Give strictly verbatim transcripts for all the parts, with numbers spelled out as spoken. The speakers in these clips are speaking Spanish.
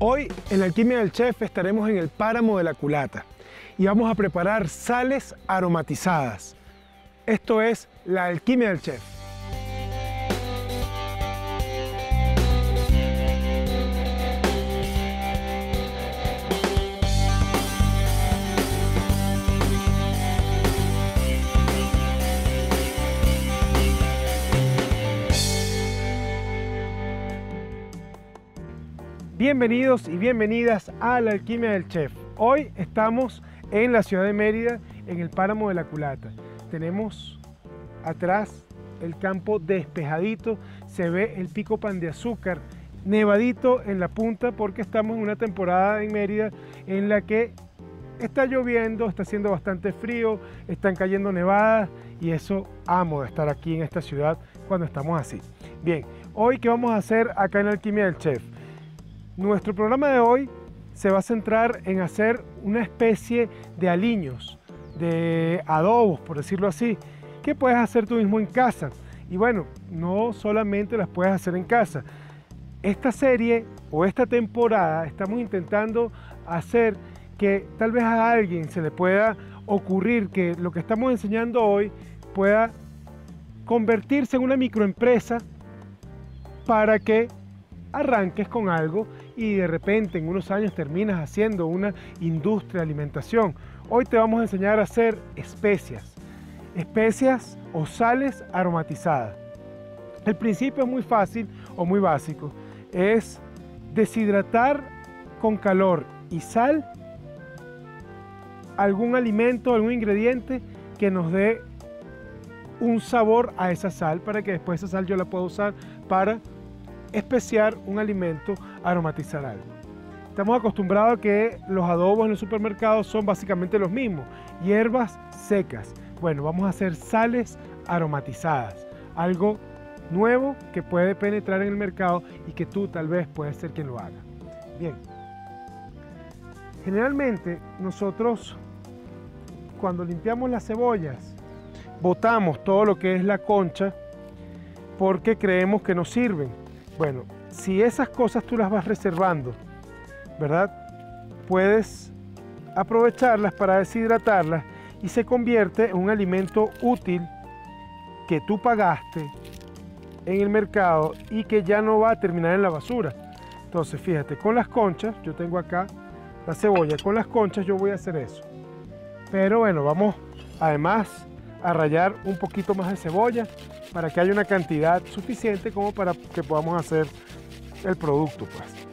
Hoy en la Alquimia del Chef estaremos en el páramo de la Culata y vamos a preparar sales aromatizadas. Esto es la Alquimia del Chef. Bienvenidos y bienvenidas a la Alquimia del Chef. Hoy estamos en la ciudad de Mérida, en el páramo de la Culata. Tenemos atrás el campo despejadito, se ve el pico Pan de Azúcar, nevadito en la punta porque estamos en una temporada en Mérida en la que está lloviendo, está haciendo bastante frío, están cayendo nevadas y eso amo de estar aquí en esta ciudad cuando estamos así. Bien, hoy ¿qué vamos a hacer acá en la Alquimia del Chef? Nuestro programa de hoy se va a centrar en hacer una especie de aliños, de adobos, por decirlo así, que puedes hacer tú mismo en casa. Y bueno, no solamente las puedes hacer en casa. Esta serie o esta temporada estamos intentando hacer que tal vez a alguien se le pueda ocurrir que lo que estamos enseñando hoy pueda convertirse en una microempresa para que arranques con algo y de repente en unos años terminas haciendo una industria de alimentación. Hoy te vamos a enseñar a hacer especias, especias o sales aromatizadas. El principio es muy fácil o muy básico, es deshidratar con calor y sal algún alimento, algún ingrediente que nos dé un sabor a esa sal para que después esa sal yo la pueda usar para especiar un alimento, aromatizar algo. Estamos acostumbrados a que los adobos en los supermercados son básicamente los mismos, hierbas secas. Bueno, vamos a hacer sales aromatizadas, algo nuevo que puede penetrar en el mercado y que tú tal vez puedes ser quien lo haga. Bien, generalmente nosotros cuando limpiamos las cebollas botamos todo lo que es la concha porque creemos que nos sirven. Bueno, si esas cosas tú las vas reservando, ¿verdad? Puedes aprovecharlas para deshidratarlas y se convierte en un alimento útil que tú pagaste en el mercado y que ya no va a terminar en la basura. Entonces, fíjate, con las conchas, yo tengo acá la cebolla, con las conchas yo voy a hacer eso. Pero bueno, vamos además a rallar un poquito más de cebolla para que haya una cantidad suficiente como para que podamos hacer el producto, pues.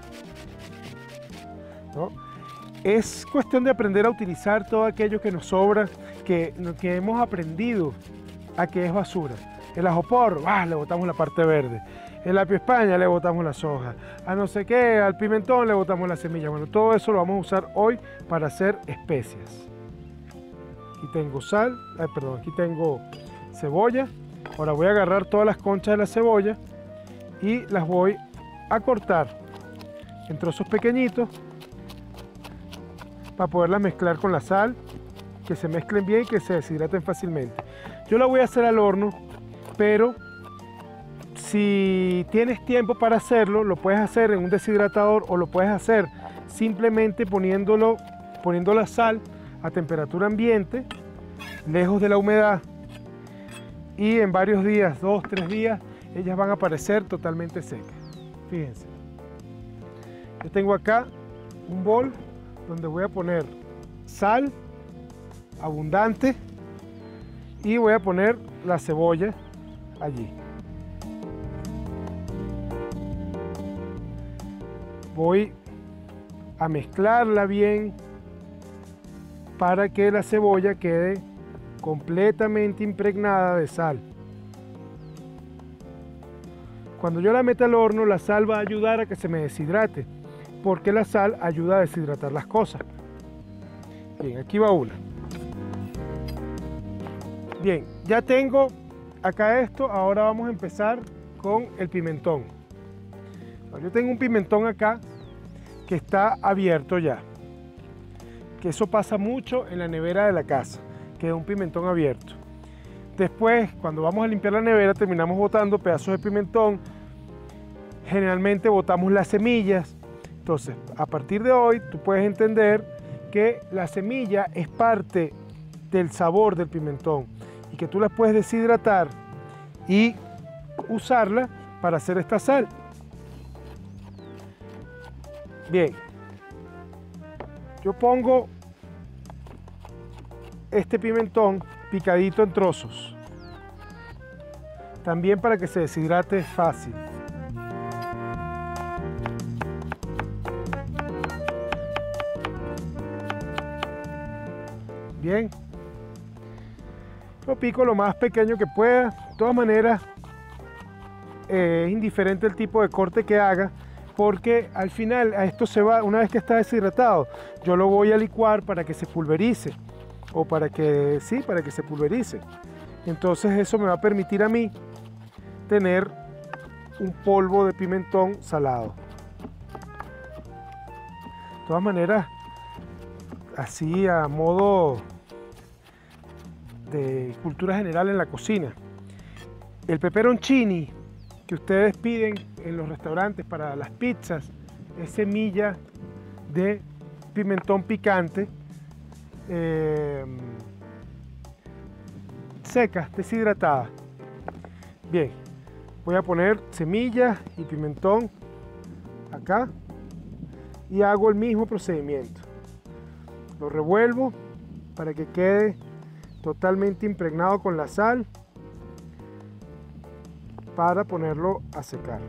¿No? Es cuestión de aprender a utilizar todo aquello que nos sobra, que, que hemos aprendido a que es basura. El ajopor, ah, le botamos la parte verde. El apio España le botamos las hojas. A no sé qué, al pimentón le botamos la semilla. Bueno, todo eso lo vamos a usar hoy para hacer especias. Aquí tengo sal, eh, perdón, aquí tengo cebolla. Ahora voy a agarrar todas las conchas de la cebolla y las voy a cortar en trozos pequeñitos para poderlas mezclar con la sal, que se mezclen bien y que se deshidraten fácilmente. Yo la voy a hacer al horno, pero si tienes tiempo para hacerlo, lo puedes hacer en un deshidratador o lo puedes hacer simplemente poniéndolo, poniendo la sal a temperatura ambiente, lejos de la humedad, y en varios días, dos, tres días, ellas van a aparecer totalmente secas. Fíjense. Yo tengo acá un bol donde voy a poner sal abundante y voy a poner la cebolla allí. Voy a mezclarla bien para que la cebolla quede completamente impregnada de sal. Cuando yo la meta al horno, la sal va a ayudar a que se me deshidrate, porque la sal ayuda a deshidratar las cosas. Bien, aquí va una. Bien, ya tengo acá esto, ahora vamos a empezar con el pimentón. Yo tengo un pimentón acá que está abierto ya, que eso pasa mucho en la nevera de la casa, que es un pimentón abierto. Después, cuando vamos a limpiar la nevera, terminamos botando pedazos de pimentón. Generalmente botamos las semillas, Entonces, a partir de hoy, tú puedes entender que la semilla es parte del sabor del pimentón y que tú la puedes deshidratar y usarla para hacer esta sal. Bien, yo pongo este pimentón picadito en trozos, también para que se deshidrate fácil. Bien, lo pico lo más pequeño que pueda. De todas maneras, eh, es indiferente el tipo de corte que haga, porque al final a esto se va, una vez que está deshidratado, yo lo voy a licuar para que se pulverice, o para que, sí, para que se pulverice. Entonces eso me va a permitir a mí tener un polvo de pimentón salado. De todas maneras, así a modo de cultura general en la cocina, el peperoncini que ustedes piden en los restaurantes para las pizzas es semilla de pimentón picante eh, seca, deshidratada. Bien, voy a poner semillas y pimentón acá y hago el mismo procedimiento. Lo revuelvo para que quede totalmente impregnado con la sal para ponerlo a secar.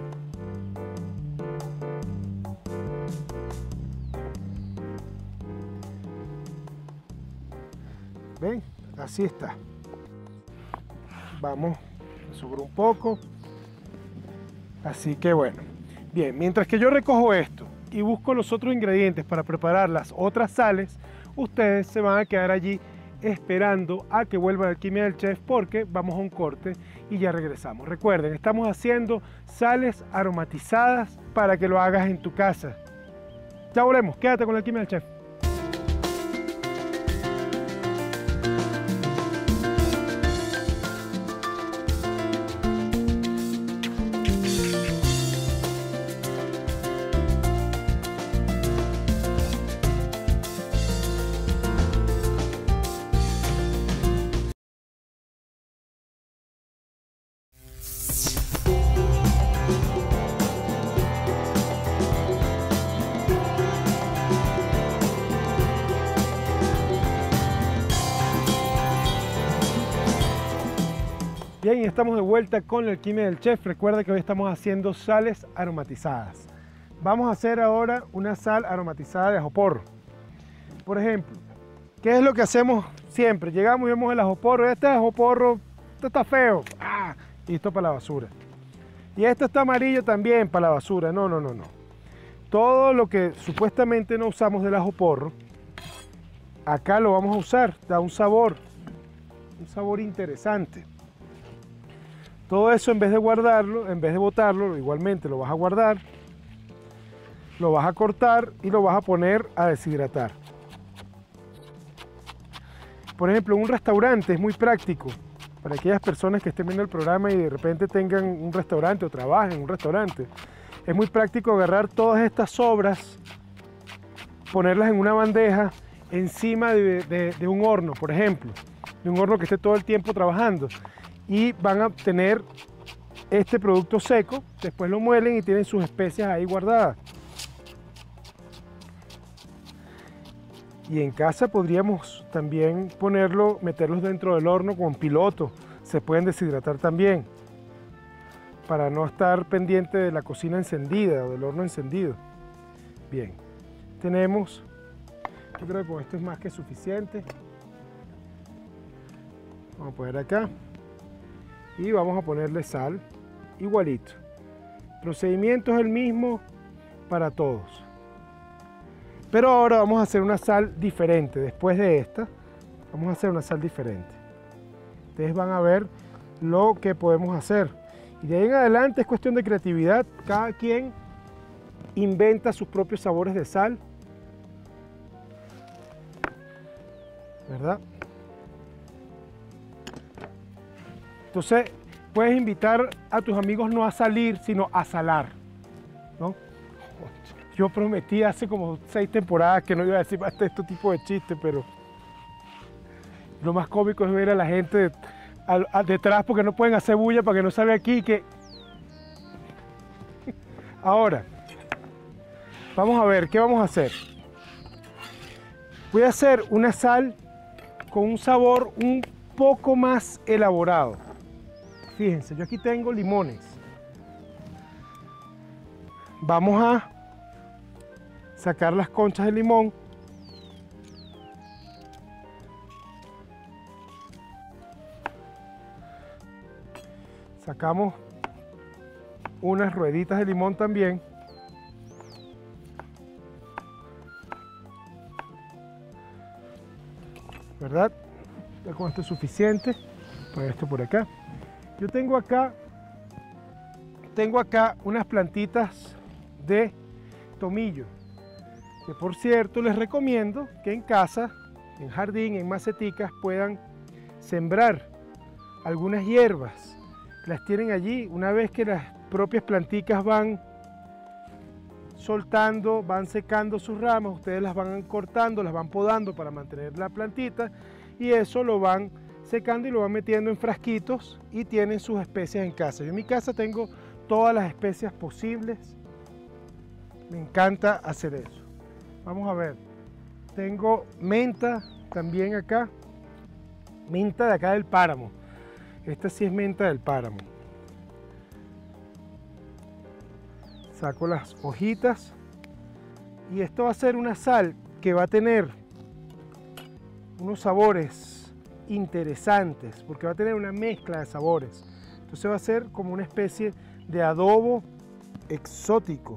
¿Ven? Así está. Vamos a subir un poco. Así que bueno. Bien, mientras que yo recojo esto y busco los otros ingredientes para preparar las otras sales, ustedes se van a quedar allí esperando a que vuelva la Alquimia del Chef, porque vamos a un corte y ya regresamos. Recuerden, estamos haciendo sales aromatizadas para que lo hagas en tu casa. Ya volvemos, quédate con la Alquimia del Chef. Bien, y estamos de vuelta con la Alquimia del Chef. Recuerda que hoy estamos haciendo sales aromatizadas. Vamos a hacer ahora una sal aromatizada de ajoporro. Por ejemplo, ¿qué es lo que hacemos siempre? Llegamos y vemos el ajoporro. Este ajoporro, este está feo. ¡Ah! Y esto para la basura. Y este está amarillo también para la basura. No, no, no, no. Todo lo que supuestamente no usamos del ajoporro, acá lo vamos a usar. Da un sabor, un sabor interesante. Todo eso, en vez de guardarlo, en vez de botarlo, igualmente lo vas a guardar, lo vas a cortar y lo vas a poner a deshidratar. Por ejemplo, en un restaurante es muy práctico para aquellas personas que estén viendo el programa y de repente tengan un restaurante o trabajen en un restaurante. Es muy práctico agarrar todas estas sobras, ponerlas en una bandeja encima de, de, de un horno, por ejemplo, de un horno que esté todo el tiempo trabajando. Y van a obtener este producto seco, después lo muelen y tienen sus especias ahí guardadas. Y en casa podríamos también ponerlo, meterlos dentro del horno con piloto, se pueden deshidratar también, para no estar pendiente de la cocina encendida o del horno encendido. Bien, tenemos, yo creo que con esto es más que suficiente. Vamos a poner acá. Y vamos a ponerle sal, igualito. El procedimiento es el mismo para todos. Pero ahora vamos a hacer una sal diferente. Después de esta, vamos a hacer una sal diferente. Ustedes van a ver lo que podemos hacer. Y de ahí en adelante es cuestión de creatividad. Cada quien inventa sus propios sabores de sal, ¿verdad? Entonces, puedes invitar a tus amigos no a salir, sino a salar, ¿no? Yo prometí hace como seis temporadas que no iba a decir más de este tipo de chistes, pero lo más cómico es ver a la gente de, a, a, detrás porque no pueden hacer bulla para que no salga aquí. Que... Ahora, vamos a ver, ¿qué vamos a hacer? Voy a hacer una sal con un sabor un poco más elaborado. Fíjense, yo aquí tengo limones. Vamos a sacar las conchas de limón. Sacamos unas rueditas de limón también. ¿Verdad? Ya con esto es suficiente. Poner esto por acá. Yo tengo acá, tengo acá unas plantitas de tomillo, que por cierto les recomiendo que en casa, en jardín, en maceticas, puedan sembrar algunas hierbas. Las tienen allí. Una vez que las propias planticas van soltando, van secando sus ramas, ustedes las van cortando, las van podando para mantener la plantita, y eso lo van secando y lo van metiendo en frasquitos y tienen sus especias en casa. Yo en mi casa tengo todas las especias posibles. Me encanta hacer eso. Vamos a ver. Tengo menta también acá. Menta de acá del páramo. Esta sí es menta del páramo. Saco las hojitas. Y esto va a ser una sal que va a tener unos sabores interesantes, porque va a tener una mezcla de sabores. Entonces va a ser como una especie de adobo exótico.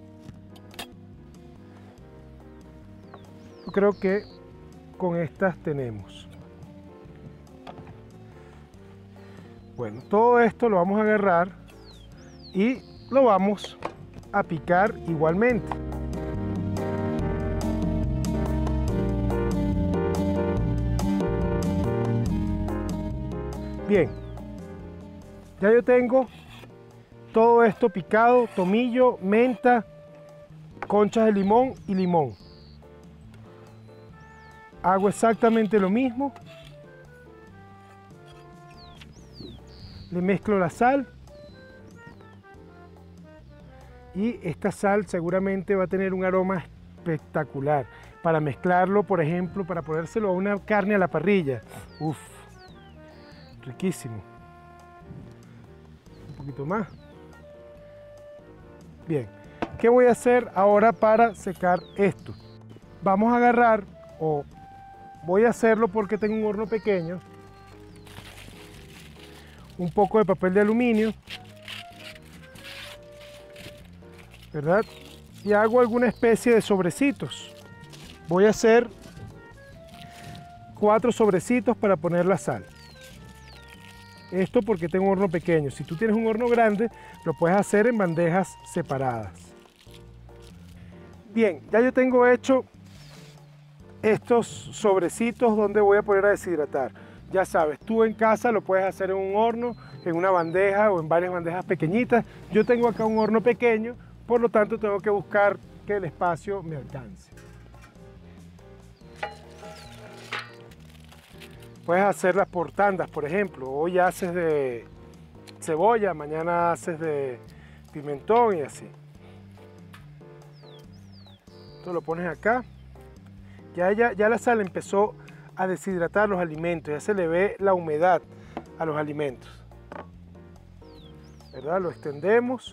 Yo creo que con estas tenemos. Bueno, todo esto lo vamos a agarrar y lo vamos a picar igualmente. Bien, ya yo tengo todo esto picado: tomillo, menta, conchas de limón y limón. Hago exactamente lo mismo. Le mezclo la sal. Y esta sal seguramente va a tener un aroma espectacular. Para mezclarlo, por ejemplo, para ponérselo a una carne a la parrilla. Uf. Riquísimo. Un poquito más. Bien, ¿qué voy a hacer ahora para secar esto? Vamos a agarrar, o voy a hacerlo porque tengo un horno pequeño, un poco de papel de aluminio, ¿verdad? Y hago alguna especie de sobrecitos. Voy a hacer cuatro sobrecitos para poner la sal. Esto porque tengo un horno pequeño. Si tú tienes un horno grande, lo puedes hacer en bandejas separadas. Bien, ya yo tengo hecho estos sobrecitos donde voy a poner a deshidratar. Ya sabes, tú en casa lo puedes hacer en un horno, en una bandeja o en varias bandejas pequeñitas. Yo tengo acá un horno pequeño, por lo tanto tengo que buscar que el espacio me alcance. Puedes hacerlas por tandas, por ejemplo. Hoy haces de cebolla, mañana haces de pimentón y así. Esto lo pones acá. Ya, ya, ya la sal empezó a deshidratar los alimentos, ya se le ve la humedad a los alimentos. ¿Verdad? Lo extendemos.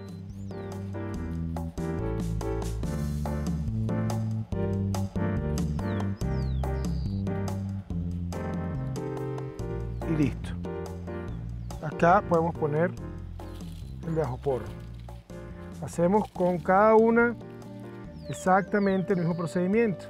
Y listo. Acá podemos poner el de ajo porro. Hacemos con cada una exactamente el mismo procedimiento.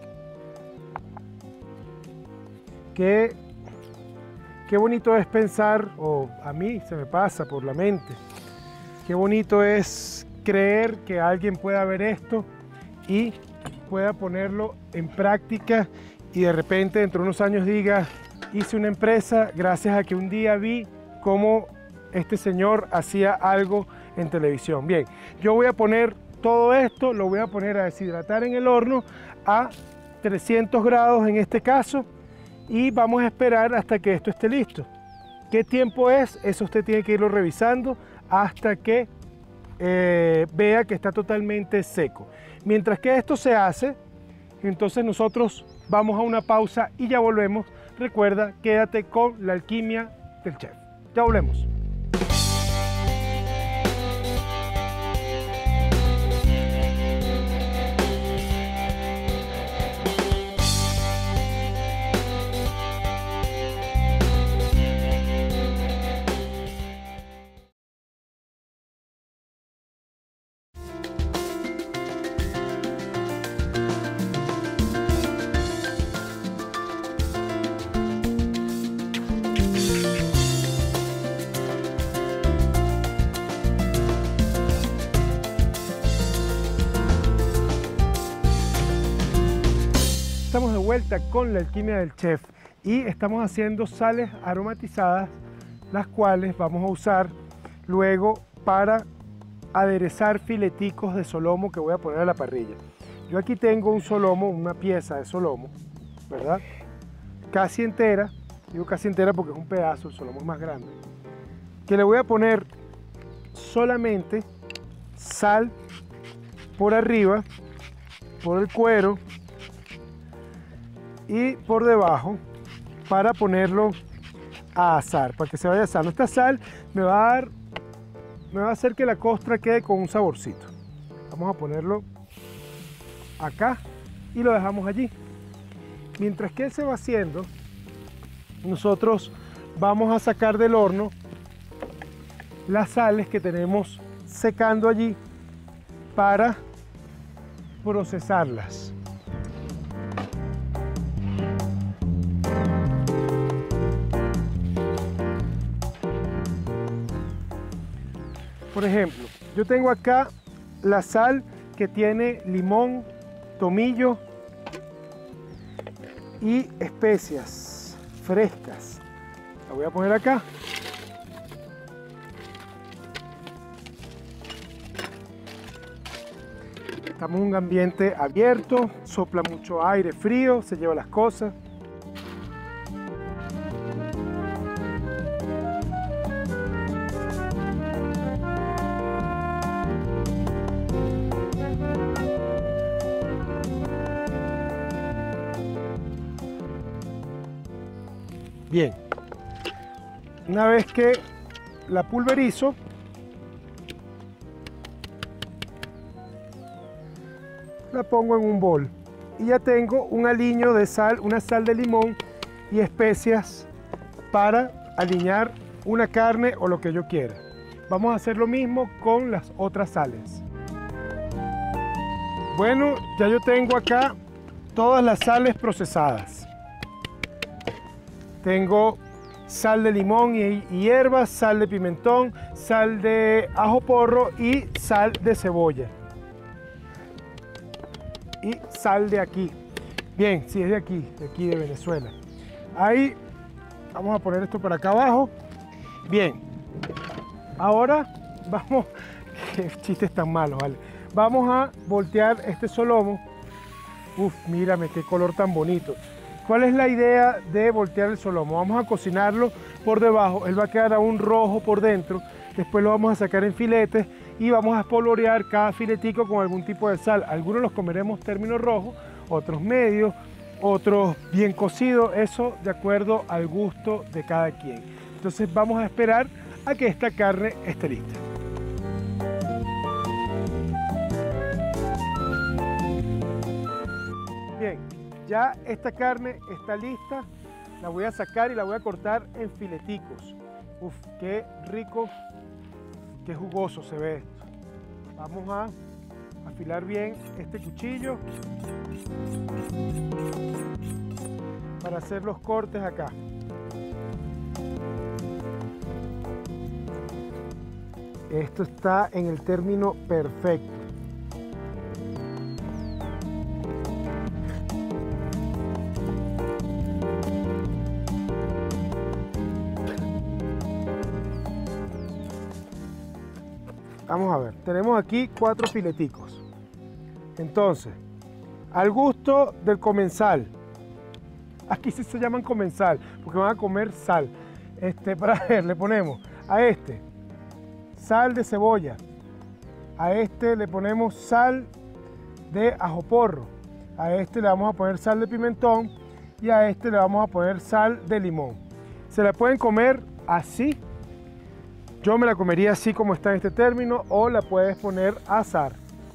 Qué, qué bonito es pensar, o a mí se me pasa por la mente, qué bonito es creer que alguien pueda ver esto y pueda ponerlo en práctica y de repente dentro de unos años diga: hice una empresa gracias a que un día vi cómo este señor hacía algo en televisión. Bien, yo voy a poner todo esto lo voy a poner a deshidratar en el horno a trescientos grados en este caso, y vamos a esperar hasta que esto esté listo. ¿Qué tiempo es? Eso usted tiene que irlo revisando hasta que eh, vea que está totalmente seco. Mientras que esto se hace, entonces nosotros vamos a una pausa y ya volvemos. Recuerda, quédate con la alquimia del chef. Ya volvemos. Estamos de vuelta con la alquimia del chef y estamos haciendo sales aromatizadas, las cuales vamos a usar luego para aderezar fileticos de solomo que voy a poner a la parrilla. Yo aquí tengo un solomo, una pieza de solomo, ¿verdad? Casi entera, digo casi entera porque es un pedazo, el solomo es más grande, que le voy a poner solamente sal por arriba, por el cuero, y por debajo para ponerlo a asar, para que se vaya asando. Esta sal me va a dar, me va a hacer que la costra quede con un saborcito. Vamos a ponerlo acá y lo dejamos allí. Mientras que él se va haciendo, nosotros vamos a sacar del horno las sales que tenemos secando allí para procesarlas. Por ejemplo, yo tengo acá la sal que tiene limón, tomillo y especias frescas. La voy a poner acá. Estamos en un ambiente abierto, sopla mucho aire frío, se lleva las cosas. Bien, una vez que la pulverizo, la pongo en un bol y ya tengo un aliño de sal, una sal de limón y especias para aliñar una carne o lo que yo quiera. Vamos a hacer lo mismo con las otras sales. Bueno, ya yo tengo acá todas las sales procesadas. Tengo sal de limón y hierbas, sal de pimentón, sal de ajo porro y sal de cebolla. Y sal de aquí. Bien, sí, es de aquí, de aquí de Venezuela. Ahí, vamos a poner esto por acá abajo. Bien, ahora vamos, qué chistes tan malos, ¿vale? Vamos a voltear este solomo. Uf, mírame qué color tan bonito. ¿Cuál es la idea de voltear el solomo? Vamos a cocinarlo por debajo, él va a quedar aún rojo por dentro, después lo vamos a sacar en filetes y vamos a espolvorear cada filetico con algún tipo de sal. Algunos los comeremos término rojo, otros medios, otros bien cocidos, eso de acuerdo al gusto de cada quien. Entonces vamos a esperar a que esta carne esté lista. Bien, ya esta carne está lista, la voy a sacar y la voy a cortar en fileticos. Uf, qué rico, qué jugoso se ve esto. Vamos a afilar bien este cuchillo para hacer los cortes acá. Esto está en el término perfecto. vamos a ver, tenemos aquí cuatro fileticos. Entonces, al gusto del comensal. Aquí sí se llaman comensal, porque van a comer sal. Este, para ver, le ponemos a este sal de cebolla, a este le ponemos sal de ajo porro, a este le vamos a poner sal de pimentón y a este le vamos a poner sal de limón. Se la pueden comer así, yo me la comería así como está en este término, o la puedes poner a asar,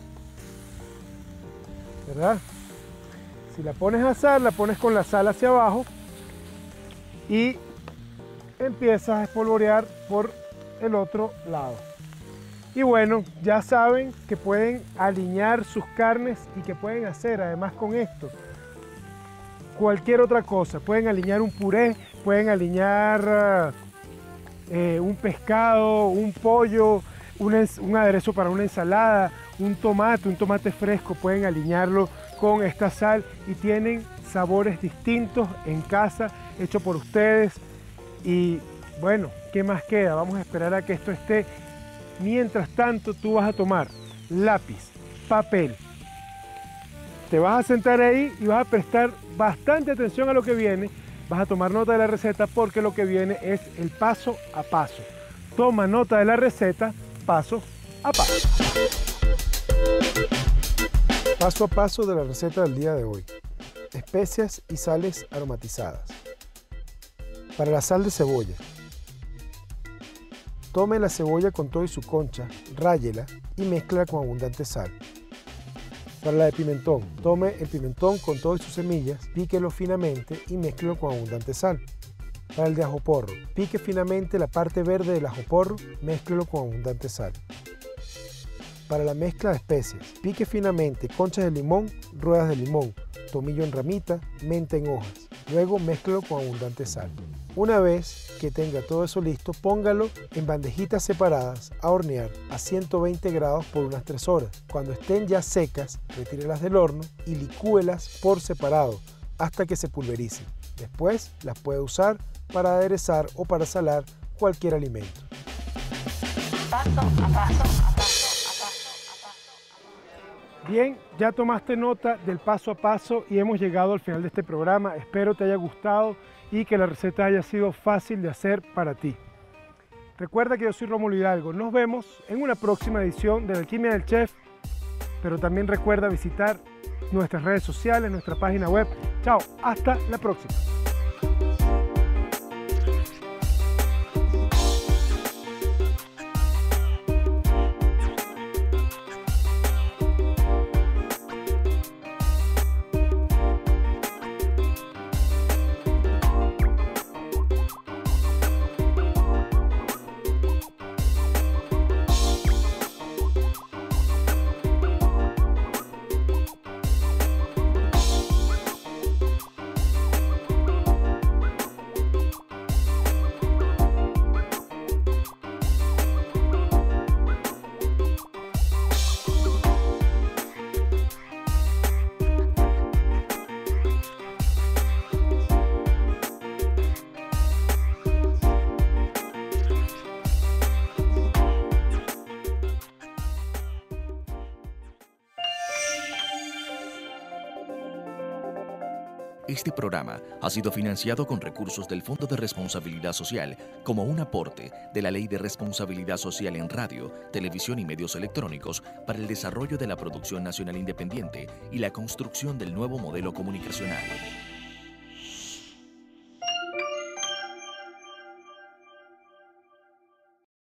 ¿verdad? Si la pones a asar, la pones con la sal hacia abajo y empiezas a espolvorear por el otro lado. Y bueno, ya saben que pueden aliñar sus carnes y que pueden hacer además con esto cualquier otra cosa. Pueden aliñar un puré, pueden aliñar eh, un pescado, un pollo, un, un aderezo para una ensalada, un tomate, un tomate fresco, pueden aliñarlo con esta sal y tienen sabores distintos en casa, hecho por ustedes. Y bueno, ¿qué más queda? Vamos a esperar a que esto esté. Mientras tanto, tú vas a tomar lápiz, papel, te vas a sentar ahí y vas a prestar bastante atención a lo que viene, vas a tomar nota de la receta porque lo que viene es el paso a paso. Toma nota de la receta, paso a paso. Paso a paso de la receta del día de hoy. Especias y sales aromatizadas. Para la sal de cebolla, tome la cebolla con todo y su concha, ráyela y mézclala con abundante sal. Para la de pimentón, tome el pimentón con todo y sus semillas, píquelo finamente y mézclelo con abundante sal. Para el de ajo porro, pique finamente la parte verde del ajo porro, mézclelo con abundante sal. Para la mezcla de especias, pique finamente conchas de limón, ruedas de limón, tomillo en ramita, menta en hojas. Luego mézclelo con abundante sal. Una vez que tenga todo eso listo, póngalo en bandejitas separadas a hornear a ciento veinte grados por unas tres horas. Cuando estén ya secas, retírelas del horno y licúelas por separado hasta que se pulvericen. Después las puede usar para aderezar o para salar cualquier alimento. Paso a paso, a paso, a paso, a paso. Bien, ya tomaste nota del paso a paso y hemos llegado al final de este programa. Espero te haya gustado y que la receta haya sido fácil de hacer para ti. Recuerda que yo soy Rómulo Hidalgo. Nos vemos en una próxima edición de La Alquimia del Chef, pero también recuerda visitar nuestras redes sociales, nuestra página web. Chao, hasta la próxima. Este programa ha sido financiado con recursos del Fondo de Responsabilidad Social como un aporte de la Ley de Responsabilidad Social en Radio, Televisión y Medios Electrónicos para el desarrollo de la producción nacional independiente y la construcción del nuevo modelo comunicacional.